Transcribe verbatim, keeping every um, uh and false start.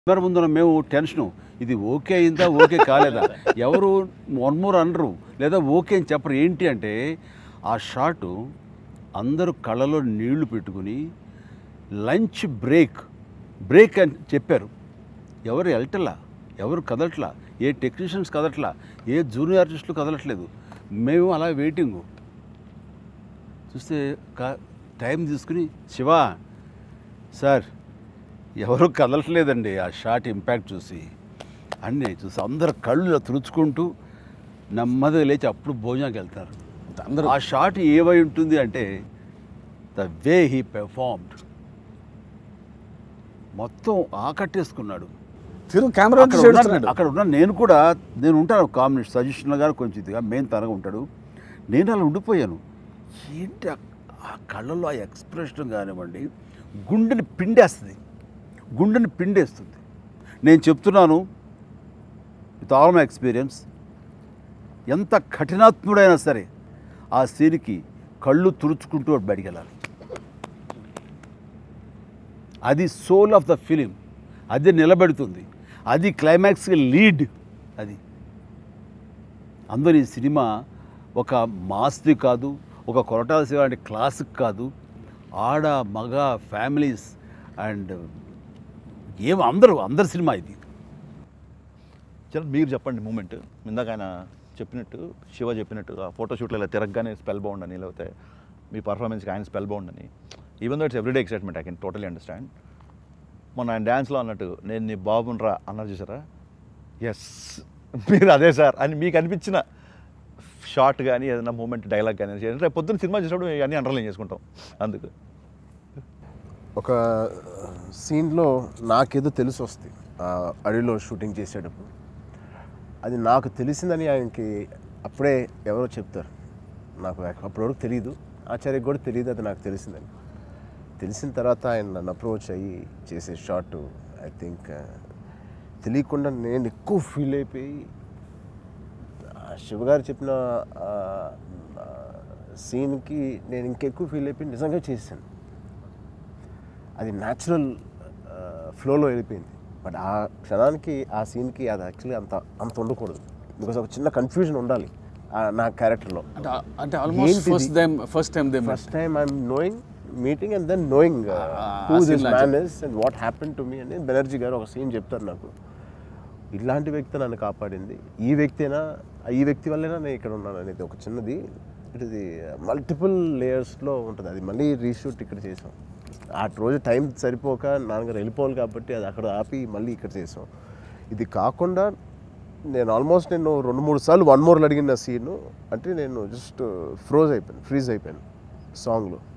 Camera ముందున మేము tension ఇది ఓకే అయిందా ఓకే కాలేదా ఎవరు వన్ మోర్ అనరు లేదా ఓకే అని చెప్పరు. ఏంటి అంటే ఆ షాటు అందరూ కళ్ళలో నీళ్లు పెట్టుకుని లంచ్ బ్రేక్ బ్రేక్ అని చెప్పారు. ఎవరు వెళ్ళటలా, ఎవరు కదలట్లా, ఏ టెక్నీషియన్స్ కదలట్లా, ఏ జూనియర్ ఆర్టిస్టులు కదలట్లేదు. మేము అలా వెయిటింగు చూస్తే టైం తీసుకుని శివ సార్ ఎవరు కదలట్లేదండి. ఆ షాట్ ఇంపాక్ట్ చూసి అన్నీ చూసి అందరు కళ్ళు తుడుచుకుంటూ నెమ్మదిగా లేచి అప్పుడు భోజనానికి వెళ్తారు అందరూ. ఆ షాట్ ఏమై ఉంటుంది అంటే ద వే హీ పెర్ఫార్మ్డ్ మొత్తం ఆకట్టేసుకున్నాడు. కెమెరా అక్కడ ఉన్న నేను కూడా నేను ఉంటాను కాంబినేషన్ సజెషన్లో కానీ కొంచెం ఇదిగా మెయిన్ తనగా ఉంటాడు. నేను అలా ఉండిపోయాను. ఏంటి ఆ కళ్ళల్లో ఆ ఎక్స్ప్రెషన్ కానివ్వండి గుండెని పిండేస్తుంది, గుండెని పిండేస్తుంది. నేను చెప్తున్నాను విత్ ఆల్ మై ఎక్స్పీరియన్స్, ఎంత కఠినాత్ముడైనా సరే ఆ సీన్కి కళ్ళు తుడుచుకుంటూ బయటికి వెళ్ళాలి. అది సోల్ ఆఫ్ ద ఫిలిం, అది నిలబెడుతుంది, అది క్లైమాక్స్కి లీడ్. అది అందరూ ఈ సినిమా ఒక మాస్ది కాదు, ఒక కొరటాల శివ అంటే క్లాసిక్ కాదు. ఆడ మగ ఫ్యామిలీస్ అండ్ ఏం అందరూ అందరి సినిమా ఇది. చలో మీరు చెప్పండి మూమెంట్. ఇందాక ఆయన చెప్పినట్టు శివ చెప్పినట్టు ఆ ఫోటోషూట్లో ఇలా తిరగగానే స్పెల్ బౌండ్ అని, లేకపోతే మీ పర్ఫార్మెన్స్కి ఆయన స్పెల్ బౌండ్ అని. Even though it's everyday excitement, I can totally understand. మొన్న ఆయన డ్యాన్స్లో అన్నట్టు నేను నీ బాబునరా అన్నారు చూసారా, ఎస్ మీరు అదే సార్ అని మీకు అనిపించిన షార్ట్ కానీ ఏదైనా మూమెంట్ డైలాగ్ కానీ రేపు పొద్దున్న సినిమా చూసినప్పుడు అన్నీ అండర్లైన్ చేసుకుంటాం. అందుకు ఒక సీన్లో నాకేదో తెలిసి వస్తుంది అడవిలో షూటింగ్ చేసేటప్పుడు. అది నాకు తెలిసిందని ఆయనకి అప్పుడే ఎవరో చెప్తారు. నాకు అప్పటివరకు తెలియదు, ఆచార్యకి కూడా తెలియదు అది నాకు తెలిసిందని. తెలిసిన తర్వాత ఆయన నన్ను అప్రోచ్ అయ్యి చేసే షాట్ ఐ థింక్ తెలియకుండా నేను ఎక్కువ ఫీల్ అయిపోయి శివగారు చెప్పిన సీన్కి నేను ఇంకెక్కువ ఫీల్ అయిపోయి నిజంగా చేశాను. అది న్యాచురల్ ఫ్లోలో వెళ్ళిపోయింది. బట్ ఆ క్షణానికి ఆ సీన్కి అది యాక్చువల్లీ అంత అంత ఉండకూడదు. బికాస్ ఒక చిన్న కన్ఫ్యూజన్ ఉండాలి నా క్యారెక్టర్లో. అంటే almost first time first time they first time I'm knowing meeting and then knowing who this man is and what happen to me అని బెనర్జీ గారు ఒక సీన్ చెప్తారు నాకు. ఇలాంటి వ్యక్తి నన్ను కాపాడింది, ఈ వ్యక్తినా ఈ వ్యక్తి వల్లైనా నేను ఇక్కడ ఉన్నాను అనేది ఒక చిన్నది. ఇట్ ఇది మల్టిపుల్ లేయర్స్లో ఉంటుంది. అది మళ్ళీ రీషూట్ ఇక్కడ చేసాం. ఆ రోజు టైం సరిపోక నాన్నగారు వెళ్ళిపోవాలి కాబట్టి అది అక్కడ ఆపి మళ్ళీ ఇక్కడ చేసాం. ఇది కాకుండా నేను ఆల్మోస్ట్ నేను రెండు మూడు సార్లు వన్ మోర్లు అడిగిన సీను అంటే నేను జస్ట్ ఫ్రోజ్ అయిపోయాను, ఫ్రీజ్ అయిపోయాను సాంగ్లో.